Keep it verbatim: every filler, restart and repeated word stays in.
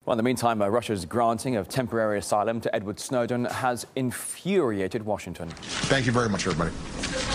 Well, in the meantime, uh, Russia's granting of temporary asylum to Edward Snowden has infuriated Washington. Thank you very much, everybody.